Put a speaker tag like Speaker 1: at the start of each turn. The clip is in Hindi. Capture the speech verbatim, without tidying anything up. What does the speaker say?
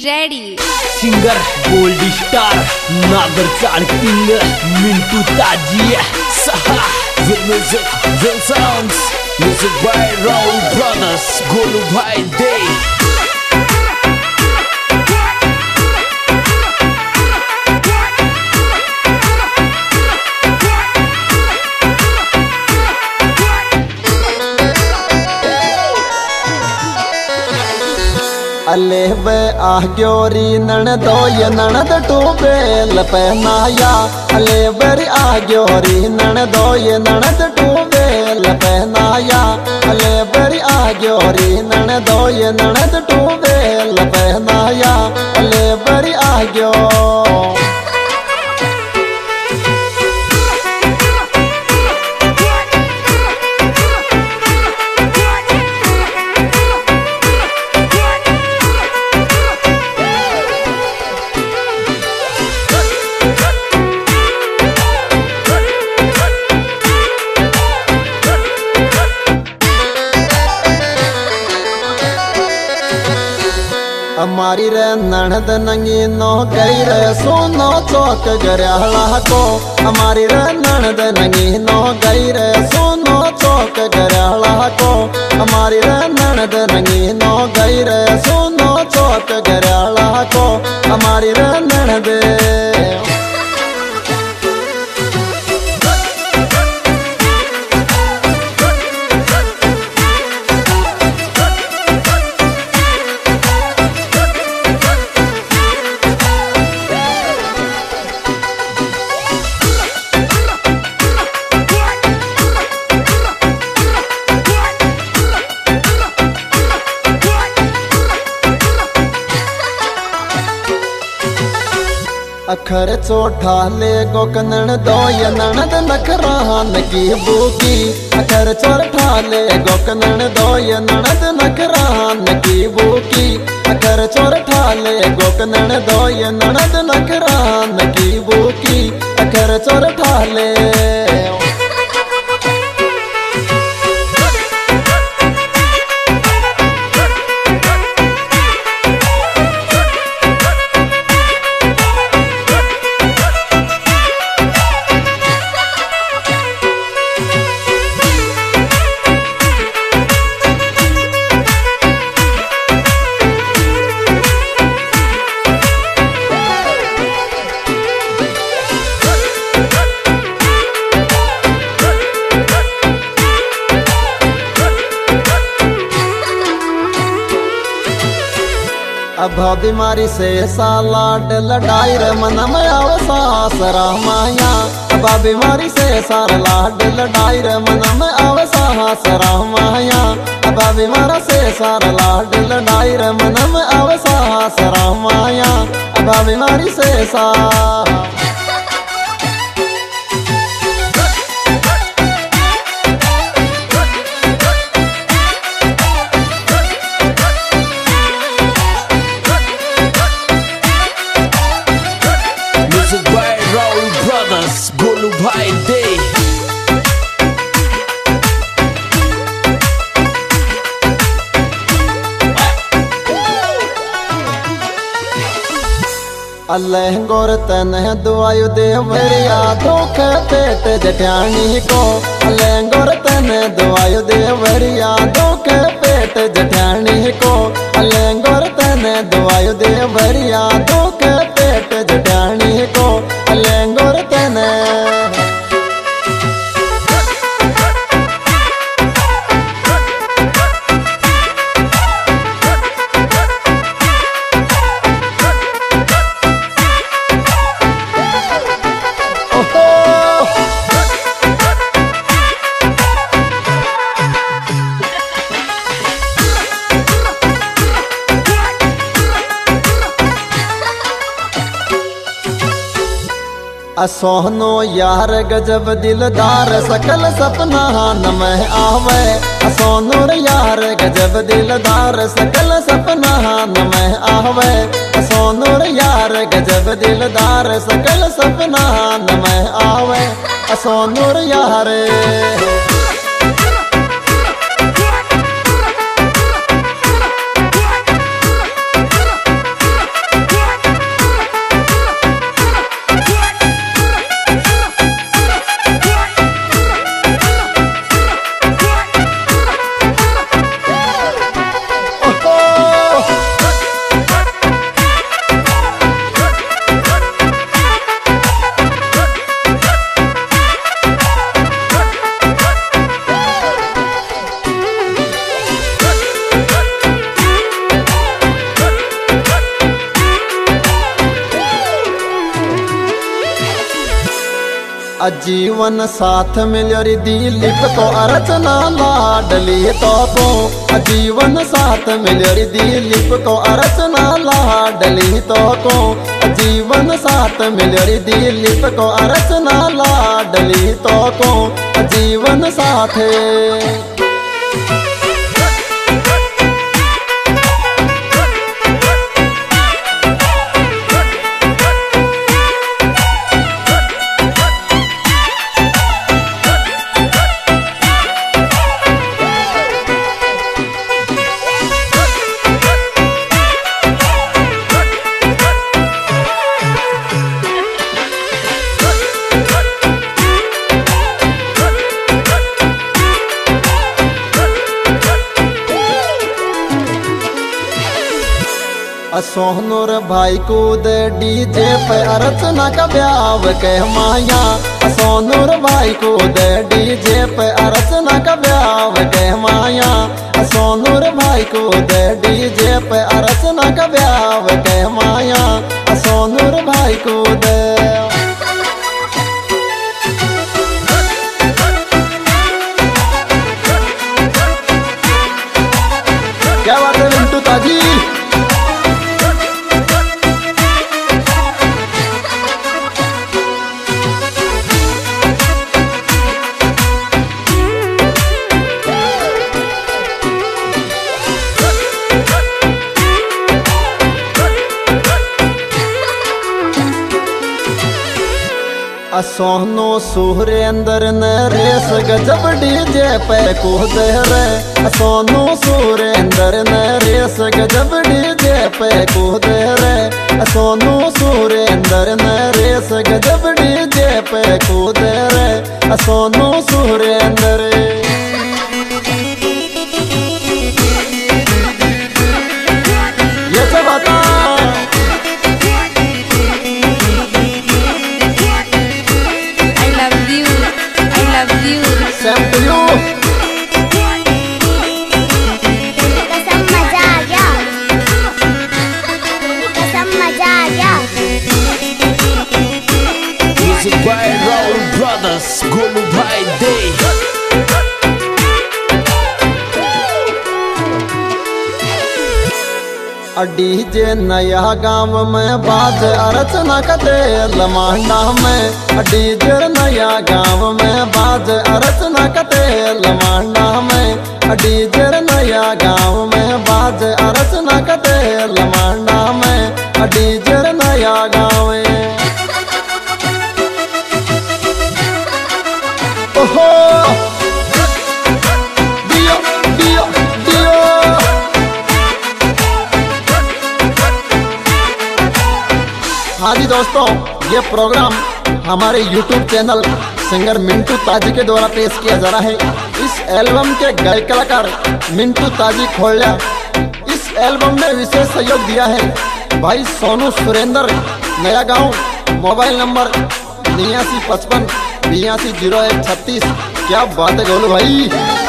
Speaker 1: ready.
Speaker 2: Singer Gold Star Nagar Chal King Mintu Taji Saha with music with sounds music by Raul Brothers Golu Bhai Day.
Speaker 3: अले बे आग्योरी ननदो ये ननद टूबे लपनाया अले बरी आग्योरी ननदो ये ननद टूबे लपनाया अले बरी आग्योरी ननदो ये ननद टूबे लपनाया अले बरी आग्यो हमारी रे ननद नंगी नो गई रे सोनो चौक गरहला को हमारी रे ननद नंगी नो गई रे सोनो चौक गरहला को हमारी रे ननद नंगी नो गई रे सोनो चौक गरहला को हमारी रे ननद अखर चोठा ले गोकनन दो ये ननद नखरान की बूकी अखर चोठा ले गोकनन दो ये ननद नखरान की बूकी अखर चोठा ले गोकनन दो ये ननद नखरान की बूकी अखर चोठा ले अब बीमारी से सालाट लड़ाई रे मन में आवे सासरा माया अब बीमारी से सारा लाड लड़ाई रे मन में आवे सासरा माया अब बीमारी से सारा लाड लड़ाई रे मन में आवे सासरा माया अब बीमारी से सा
Speaker 2: Golu Bhai Day.
Speaker 3: अल्लाह गोर तन दुआयु देवरिया दुख पेट जठानी को अल्लाह गोर तन दुआयु देवरिया दुख पेट जठानी को अल्लाह गोर तन दुआयु देवरिया दुख पेट जठानी को अल्लाह गोर तन सोहनो यार गजब दिलदार सकल सपना न में आवे सोनो यार गजब दिलदार सकल सपना न में आवे सोनो यार गजब दिलदार सकल सपना न में आवे सोनो यार जीवन साथ मिलरी दिलीप को अर्चना लाडली तो को जीवन साथ मिलरी दिलीप को अर्चना लाडली तो को जीवन साथ मिलरी दिलीप को अर्चना लाडली तो को जीवन साथे सोहनूर भाई को दे डीजे पे अर्चना का ब्याह कह माया सोनूर भाई को दे डीजे पे अर्चना का ब्याह कह माया सोनूर भाई को दे डीजे पे अर्चना का ब्याह कह माया सोनूर भाई को दे क्या बात है मिंटू ताजी। सोहनो सुरेंद्र ने रेस गजब डीजे पे कूद रे सोनू सुरेंद्र ने रेस गजब डीजे पे कूद रे सोनू सुरेंद्र ने रेस गजब डीजे पे कूद रे सोनू सुरेंद्र ये सब आता
Speaker 2: गोलू भाई दे
Speaker 3: डीजे नया गांव में बाज अर्चना का तेल मांडा में डीजे नया गांव में बाज अर्चना का तेल मांडा में डीजे नया गांव में बाज अर्चना का तेल मांडा में डीजे नया गांव में ओहो दियो दियो दियो हाँ जी दोस्तों, ये प्रोग्राम हमारे यूट्यूब चैनल सिंगर मिंटू ताजी के द्वारा पेश किया जा रहा है। इस एल्बम के गाय कलाकार मिंटू ताजी खोलिया। इस एल्बम में विशेष सहयोग दिया है भाई सोनू सुरेंद्र नया गांव। मोबाइल नंबर निन्यासी पचपन बयासी जीरो एक छत्तीस। क्या बात है गोलू भाई।